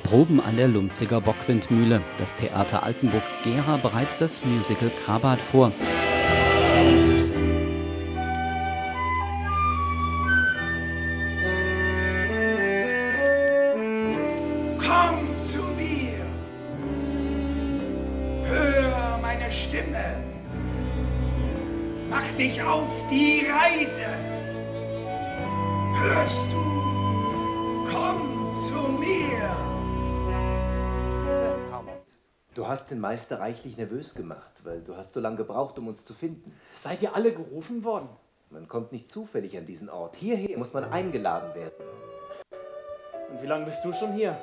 Proben an der Lumpziger Bockwindmühle. Das Theater Altenburg-Gera bereitet das Musical Krabat vor. Komm zu mir! Hör meine Stimme! Mach dich auf die Reise! Hörst du? Komm zu mir! Du hast den Meister reichlich nervös gemacht, weil du hast so lange gebraucht, um uns zu finden. Seid ihr alle gerufen worden? Man kommt nicht zufällig an diesen Ort. Hierher muss man eingeladen werden. Und wie lange bist du schon hier?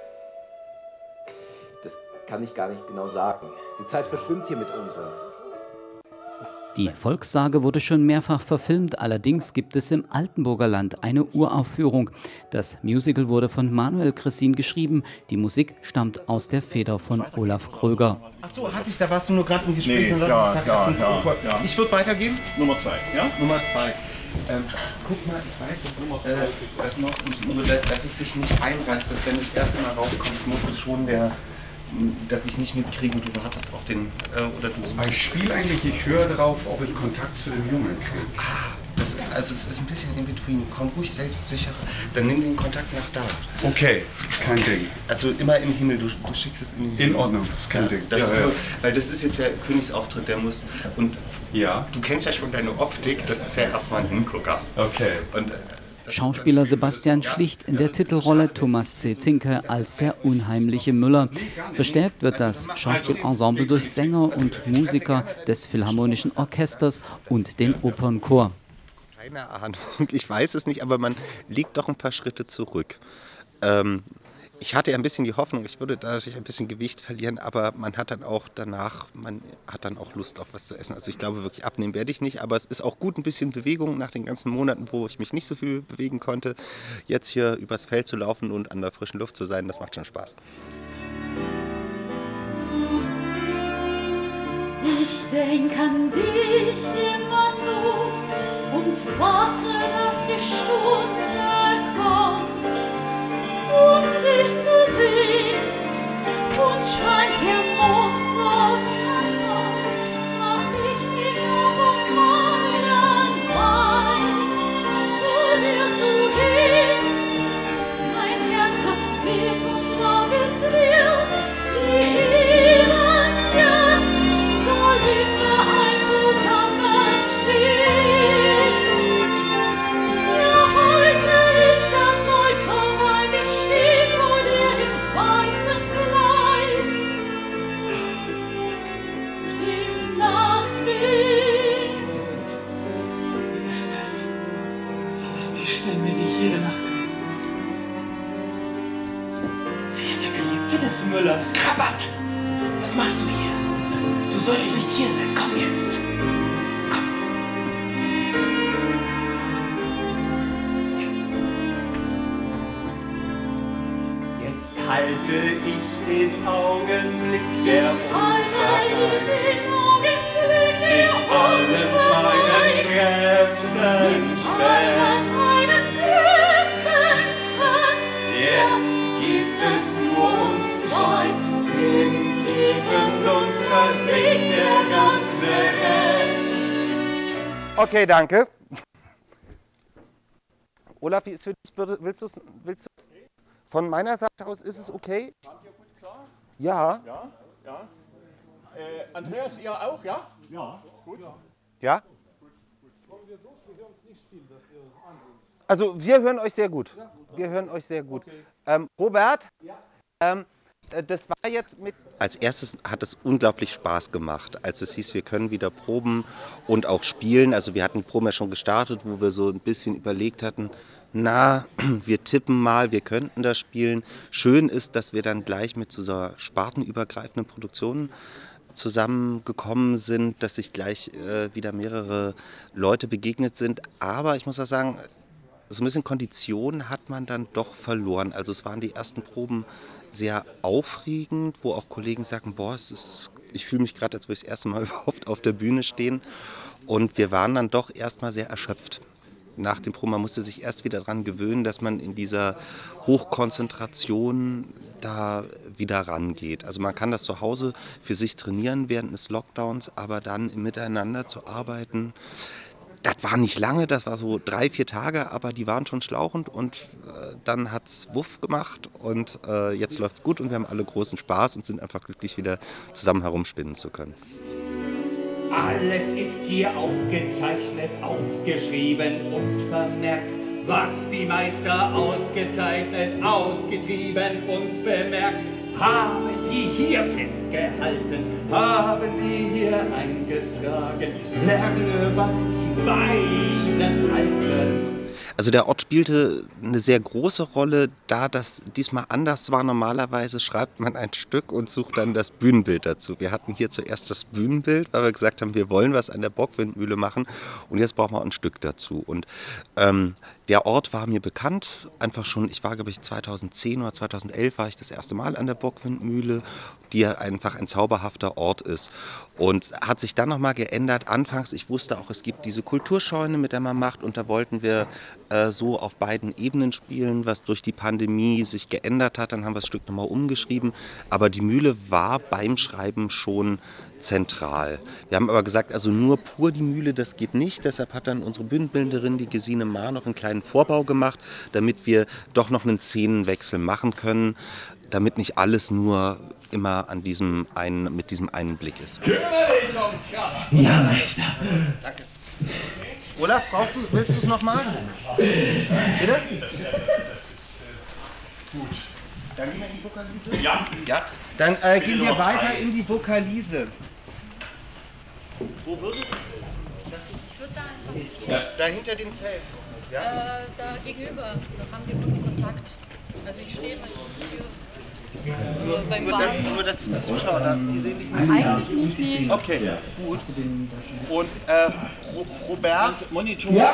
Das kann ich gar nicht genau sagen. Die Zeit verschwimmt hier mit unserem. Die Volkssage wurde schon mehrfach verfilmt, allerdings gibt es im Altenburger Land eine Uraufführung. Das Musical wurde von Manuel Cressin geschrieben, die Musik stammt aus der Feder von Olaf Kröger. Achso, da warst du nur gerade im Gespräch. Nee, ja. Ich würde weitergehen. Nummer 2, ja? Nummer 2. Guck mal, ich weiß dass es sich nicht einreißt, dass wenn das erste Mal rauskommt, muss es schon dass ich nicht mitkriege, du wartest auf den, oder du suchst. Ich spiele eigentlich, ich höre darauf, ob ich Kontakt zu dem Jungen kriege. Also es ist ein bisschen in between. Komm ruhig selbstsicherer, dann nimm den Kontakt nach da. Okay, kein Ding. Also immer im Himmel, du schickst es in den Himmel. In Ordnung, ist kein Ding. Weil das ist jetzt der Königsauftritt, der muss, und du kennst ja schon deine Optik, das ist ja erstmal ein Hingucker. Okay. Und, Schauspieler Sebastian Schlicht in der Titelrolle, Thomas C. Zinke als der unheimliche Müller. Verstärkt wird das Schauspielensemble durch Sänger und Musiker des Philharmonischen Orchesters und den Opernchor. Keine Ahnung, ich weiß es nicht, aber man liegt doch ein paar Schritte zurück. Ich hatte ja ein bisschen die Hoffnung, ich würde dadurch ein bisschen Gewicht verlieren, aber man hat dann auch danach, Lust auf was zu essen. Also ich glaube wirklich, abnehmen werde ich nicht, aber es ist auch gut, ein bisschen Bewegung nach den ganzen Monaten, wo ich mich nicht so viel bewegen konnte. Jetzt hier übers Feld zu laufen und an der frischen Luft zu sein, das macht schon Spaß. Ich denk an dich immer so und warte, dass die Stunde kommt. Um dich zu sehen und scheint der Mond so heran, mach ich mich auf und morgen weit zu dir zu gehen. Mein Herz klopft wild und laut es will, wie eben jetzt soll wir ein zusammenstehen. Ja, heute ist erneut soweit, ich steh vor dir im weißen Kleid. Im Nachtwind. Wie ist es? Sie ist die Stimme, die ich jede Nacht höre. Sie ist die Geliebte des Müllers. Krabat! Was machst du hier? Du solltest nicht hier sein. Komm jetzt! Komm! Jetzt halte ich den Augenblick, der Jetzt halte ich den Augenblick, der mit allen meinen Kräften mit allen fest. meinen Kräften fest. Jetzt gibt es nur uns zwei, in Tiefen unserer singt der ganze Rest. Okay, danke. Olaf, wie ist für dich, willst du es? Von meiner Seite aus ist es okay? Ja. Ja. Andreas, ihr auch, ja? Ja. Gut. Ja? Also wir hören euch sehr gut. Wir hören euch sehr gut. Robert, das war jetzt mit... Als erstes hat es unglaublich Spaß gemacht, als es hieß, wir können wieder proben und auch spielen. Also wir hatten die Proben ja schon gestartet, wo wir so ein bisschen überlegt hatten, na, wir tippen mal, wir könnten das spielen. Schön ist, dass wir dann gleich mit so einer spartenübergreifenden Produktion zusammengekommen sind, dass sich gleich wieder mehrere Leute begegnet sind. Aber ich muss auch sagen, so ein bisschen Kondition hat man dann doch verloren. Also es waren die ersten Proben sehr aufregend, wo auch Kollegen sagen, boah, ich fühle mich gerade, als würde ich das erste Mal überhaupt auf der Bühne stehen. Und wir waren dann doch erstmal sehr erschöpft. nach dem Proben, man musste sich erst wieder daran gewöhnen, dass man in dieser Hochkonzentration da wieder rangeht. Also man kann das zu Hause für sich trainieren während des Lockdowns, aber dann miteinander zu arbeiten, das war nicht lange, das war so 3-4 Tage, aber die waren schon schlauchend und dann hat es Wuff gemacht und jetzt läuft es gut und wir haben alle großen Spaß und sind einfach glücklich, wieder zusammen herumspinnen zu können. Alles ist hier aufgezeichnet, aufgeschrieben und vermerkt, was die Meister ausgezeichnet, ausgetrieben und bemerkt. Haben Sie hier festgehalten, haben Sie hier eingetragen, lerne, was die Weisen halten. Also der Ort spielte eine sehr große Rolle, da das diesmal anders war. Normalerweise schreibt man ein Stück und sucht dann das Bühnenbild dazu. Wir hatten hier zuerst das Bühnenbild, weil wir gesagt haben, wir wollen was an der Bockwindmühle machen und jetzt brauchen wir ein Stück dazu. Und der Ort war mir bekannt, einfach schon, ich war glaube ich 2010 oder 2011 war ich das erste Mal an der Bockwindmühle, die ja einfach ein zauberhafter Ort ist. Und hat sich dann nochmal geändert. Anfangs, ich wusste auch, es gibt diese Kulturscheune, mit der man macht und da wollten wir so auf beiden Ebenen spielen, was durch die Pandemie sich geändert hat. Dann haben wir das Stück nochmal umgeschrieben. Aber die Mühle war beim Schreiben schon zentral. Wir haben aber gesagt, also nur pur die Mühle, das geht nicht. Deshalb hat dann unsere Bühnenbildnerin, die Gesine Maar, noch einen kleinen Vorbau gemacht, damit wir doch noch einen Szenenwechsel machen können, damit nicht alles nur immer an mit diesem einen Blick ist. Ja, Meister. Danke. Olaf, willst du es nochmal? Bitte? Gut. Dann gehen wir in die Vokalise? Ja. Dann gehen wir weiter in die Vokalise. Wo würdest du? Ich würde da einfach Da hinter dem Zelt. Ja? da gegenüber. Da haben wir guten Kontakt. Also ich stehe mal beim Nur, dass sich die Zuschauer da, die sehen dich nicht. Eigentlich nicht. Nee. Okay, gut. Und Robert? Monitor 10%.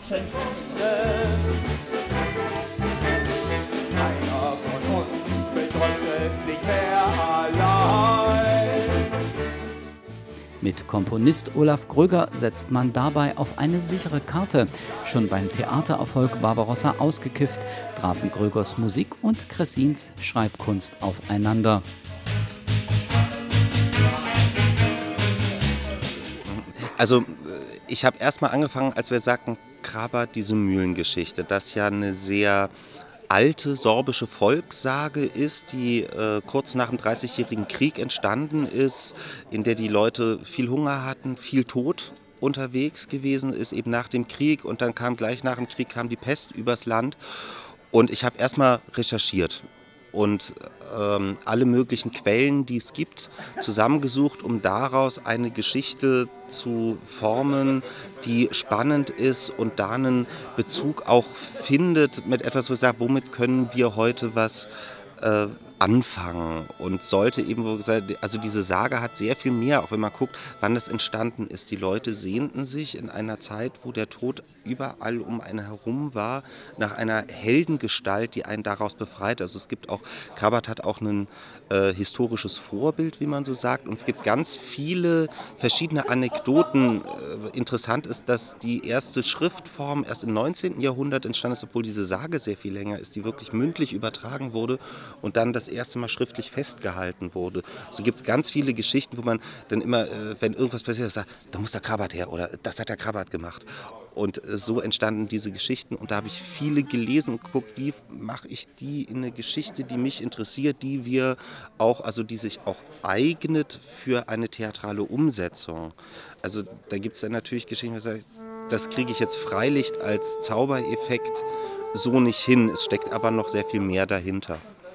Einer von uns bedeutet nicht mehr allein. Mit Komponist Olaf Gröger setzt man dabei auf eine sichere Karte. Schon beim Theatererfolg Barbarossa ausgekifft, trafen Grögers Musik und Cressins Schreibkunst aufeinander. Also ich habe erstmal angefangen, als wir sagten, Krabat, diese Mühlengeschichte, das ja eine sehr alte sorbische Volkssage ist, die kurz nach dem 30-jährigen Krieg entstanden ist, in der die Leute viel Hunger hatten, viel Tod unterwegs gewesen ist, eben nach dem Krieg. Und dann kam gleich nach dem Krieg die Pest übers Land. Und ich habe erstmal recherchiert und alle möglichen Quellen, die es gibt, zusammengesucht, um daraus eine Geschichte zu formen, die spannend ist und da einen Bezug auch findet mit etwas, wo ich sage, womit können wir heute was anfangen und sollte eben, also diese Sage hat sehr viel mehr, auch wenn man guckt, wann das entstanden ist. Die Leute sehnten sich in einer Zeit, wo der Tod überall um einen herum war, nach einer Heldengestalt, die einen daraus befreit. Also es gibt auch, Krabat hat auch ein historisches Vorbild, wie man so sagt, und es gibt ganz viele verschiedene Anekdoten. Interessant ist, dass die erste Schriftform erst im 19. Jahrhundert entstanden ist, obwohl diese Sage sehr viel länger ist, die wirklich mündlich übertragen wurde und dann das erste Mal schriftlich festgehalten wurde. So gibt es ganz viele Geschichten, wo man dann immer, wenn irgendwas passiert, sagt, da muss der Krabat her oder das hat der Krabat gemacht. Und so entstanden diese Geschichten und da habe ich viele gelesen und geguckt, wie mache ich die in eine Geschichte, die mich interessiert, die wir auch, also die sich auch eignet für eine theatrale Umsetzung. Also da gibt es dann natürlich Geschichten, wo ich sage, das kriege ich jetzt freilich als Zaubereffekt so nicht hin. Es steckt aber noch sehr viel mehr dahinter.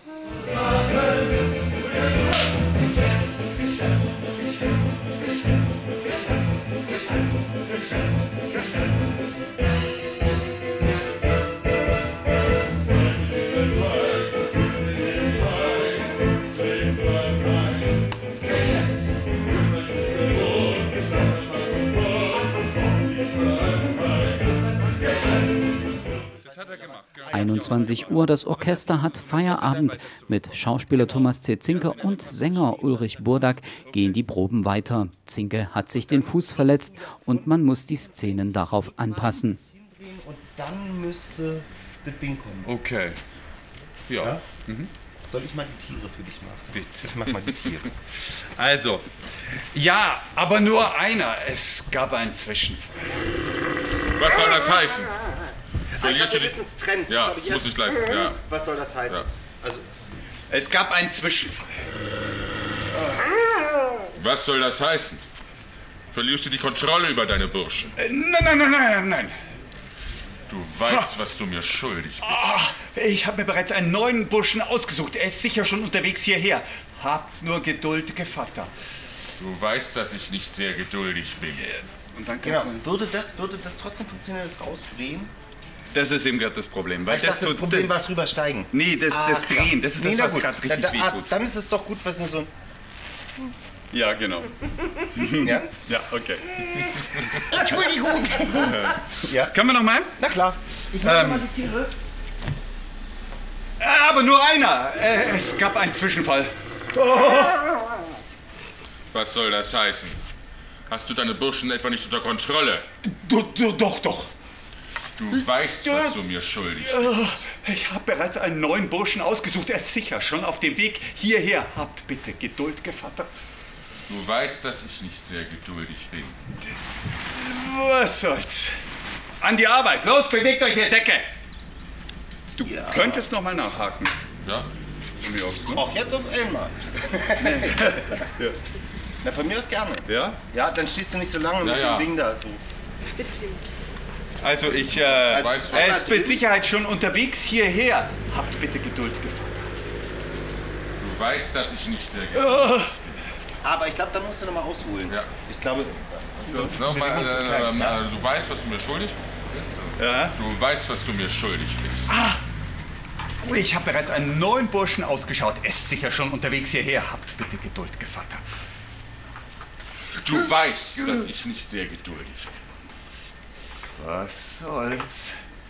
Das hat er gemacht. 21 Uhr, das Orchester hat Feierabend. Mit Schauspieler Thomas C. Zinke und Sänger Ulrich Burdak gehen die Proben weiter. Zinke hat sich den Fuß verletzt und man muss die Szenen darauf anpassen. Und dann müsste das Ding kommen. Okay. Ja. Ja? Soll ich mal die Tiere für dich machen? Bitte. Ich mach mal die Tiere. Also, ja, aber nur einer. Es gab einen Zwischenfall. Was soll das heißen? Verlierst du dich? Wissenstrends. Ja, das muss ich gleich. Ja. Was soll das heißen? Ja. Also, Es gab einen Zwischenfall. Was soll das heißen? Verlierst du die Kontrolle über deine Burschen? Nein. Du weißt, was du mir schuldig bist. Ich habe mir bereits einen neuen Burschen ausgesucht. Er ist sicher schon unterwegs hierher. Habt nur Geduld, Gevatter. Du weißt, dass ich nicht sehr geduldig bin. Und dann genau. kannst du... Würde das trotzdem funktionieren, das Rausdrehen? Das ist eben gerade das Problem. Weil Ich dachte, das Problem war es rübersteigen. Nee, das Drehen. Das ist das, was gerade richtig wehtut. Dann ist es doch gut, was nur so ein... Ja, genau. Ja? Ja, okay. Entschuldigung! Ja? Können wir noch mal? Na klar. Ich mache mal die Tiere. Aber nur einer. Es gab einen Zwischenfall. Was soll das heißen? Hast du deine Burschen etwa nicht unter Kontrolle? Doch. Du weißt, was du mir schuldig bist. Ich habe bereits einen neuen Burschen ausgesucht. Er ist sicher schon auf dem Weg hierher. Habt bitte Geduld, Gevatter. Du weißt, dass ich nicht sehr geduldig bin. Was soll's? An die Arbeit. Los, bewegt euch, ihr Säcke. Du könntest noch mal nachhaken. Ja? Von mir aus, ne? Auch jetzt auf einmal. Ja. Na, von mir aus gerne. Ja? Ja, dann stehst du nicht so lange mit ja. dem Ding da. So. Also ich, weißt du, er ist mit Sicherheit schon unterwegs hierher. Habt bitte Geduld, Gevatter. Du weißt, dass ich nicht sehr geduldig bin. Aber ich glaube, da musst du noch mal ausholen. Ja. Ich glaube, sonst ist es Nochmal, mir zu klein. Ja. du weißt, was du mir schuldig bist? Ja? Du weißt, was du mir schuldig bist. Ich habe bereits einen neuen Burschen ausgeschaut. Er ist sicher schon unterwegs hierher. Habt bitte Geduld, Gevatter. Du weißt, dass ich nicht sehr geduldig bin. Was soll's?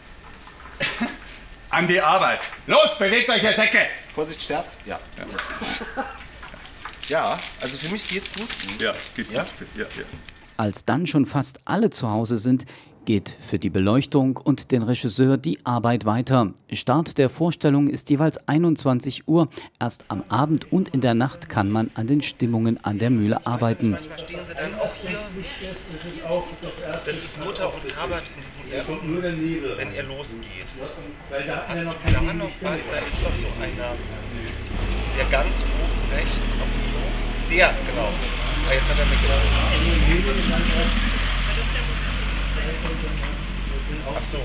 An die Arbeit. Los, bewegt euch, ihr Säcke. Vorsicht, sterbt? Ja. Ja, also für mich geht's gut. Ja, geht Ja? gut. Ja. Als dann schon fast alle zu Hause sind, geht für die Beleuchtung und den Regisseur die Arbeit weiter. Start der Vorstellung ist jeweils 21 Uhr. Erst am Abend und in der Nacht kann man an den Stimmungen an der Mühle arbeiten. Stehen Sie dann auch hier? Das ist Mutter und Herbert in diesem ersten, wenn er losgeht. Hast du da noch was? Da ist doch so einer, der ganz oben rechts auf dem Klo. Der, genau. Ah, jetzt hat er mich genau. Ach so.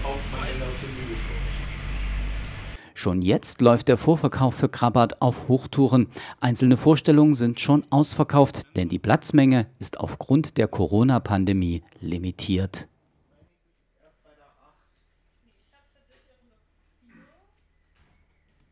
Schon jetzt läuft der Vorverkauf für Krabbert auf Hochtouren. Einzelne Vorstellungen sind schon ausverkauft, denn die Platzmenge ist aufgrund der Corona-Pandemie limitiert.